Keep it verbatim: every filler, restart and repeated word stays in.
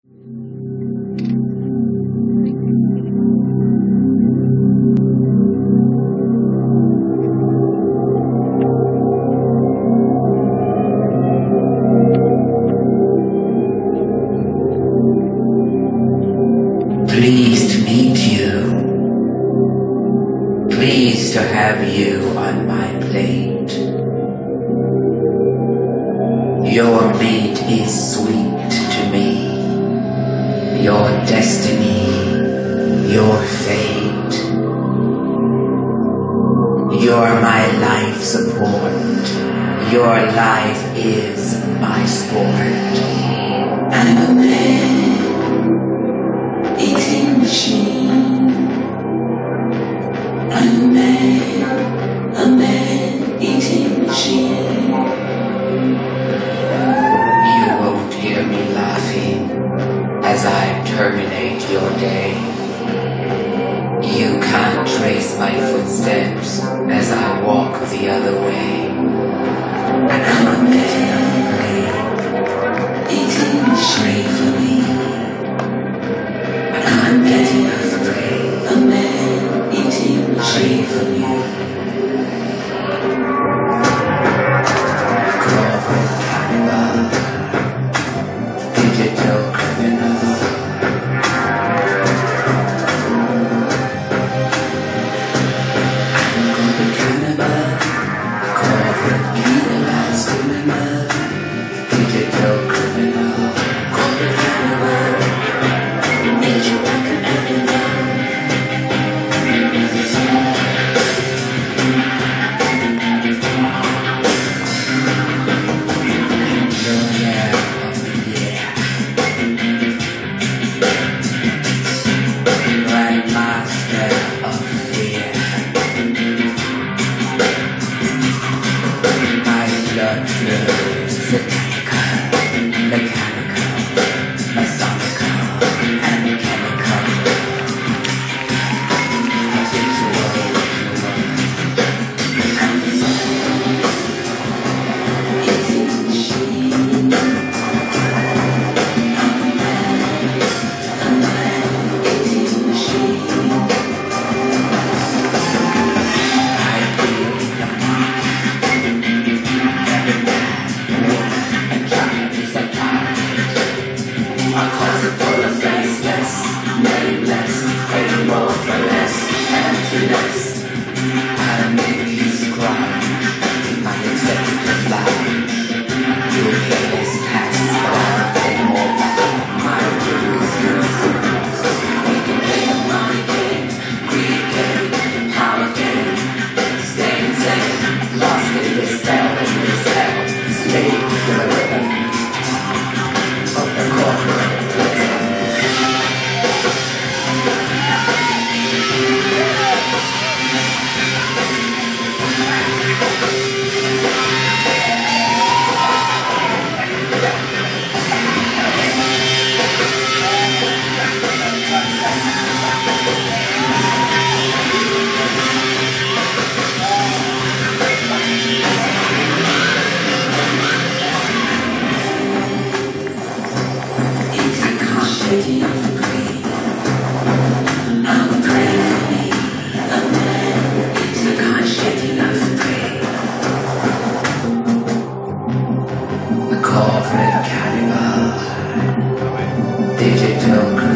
Pleased to meet you. Pleased to have you on my plate. Your mate is sweet to me. Your destiny, your fate. You're my life support. Your life is my sport. I'm a man eating machine. I'm a man, a man eating machine. You won't hear me laughing as I terminate your day. You can't trace my footsteps as I walk the other way. I can't get enough eating machine for me. I can't get enough a man eating machine for me. Corporate cannibal, digital criminal. Corporate cannibal, corporate legalized criminal, digital criminal. Corporate cannibal, digital criminal. Corporate cannibal, digital